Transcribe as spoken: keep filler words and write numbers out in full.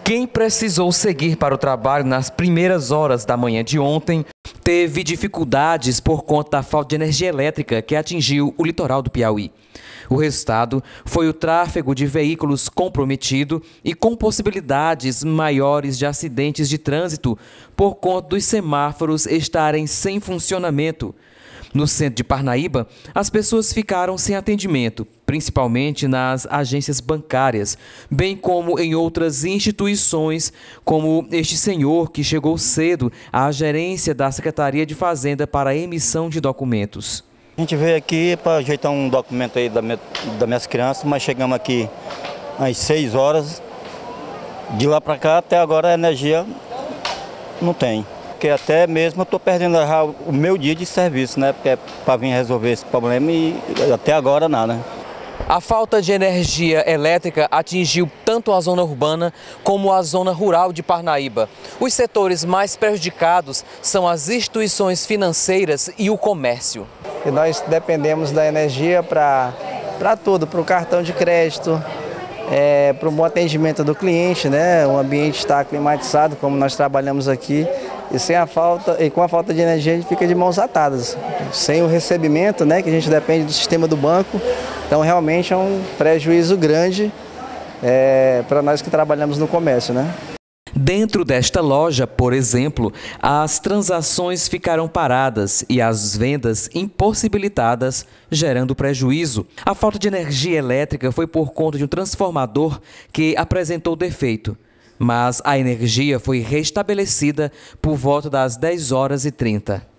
Quem precisou seguir para o trabalho nas primeiras horas da manhã de ontem teve dificuldades por conta da falta de energia elétrica que atingiu o litoral do Piauí. O resultado foi o tráfego de veículos comprometido e com possibilidades maiores de acidentes de trânsito por conta dos semáforos estarem sem funcionamento. No centro de Parnaíba, as pessoas ficaram sem atendimento, principalmente nas agências bancárias, bem como em outras instituições, como este senhor que chegou cedo à gerência da Secretaria de Fazenda para a emissão de documentos. A gente veio aqui para ajeitar um documento aí da minha, das minhas crianças, mas chegamos aqui às seis horas. De lá para cá, até agora, a energia não tem. Porque até mesmo eu estou perdendo já o meu dia de serviço, né? Porque é para vir resolver esse problema e até agora nada. A falta de energia elétrica atingiu tanto a zona urbana como a zona rural de Parnaíba. Os setores mais prejudicados são as instituições financeiras e o comércio. E nós dependemos da energia para para tudo, para o cartão de crédito, é, para o bom atendimento do cliente, né? O ambiente está climatizado, como nós trabalhamos aqui. E, sem a falta, e com a falta de energia a gente fica de mãos atadas, sem o recebimento, né, que a gente depende do sistema do banco, então realmente é um prejuízo grande é, para nós que trabalhamos no comércio, né? Dentro desta loja, por exemplo, as transações ficaram paradas e as vendas impossibilitadas, gerando prejuízo. A falta de energia elétrica foi por conta de um transformador que apresentou defeito. Mas a energia foi restabelecida por volta das dez horas e trinta.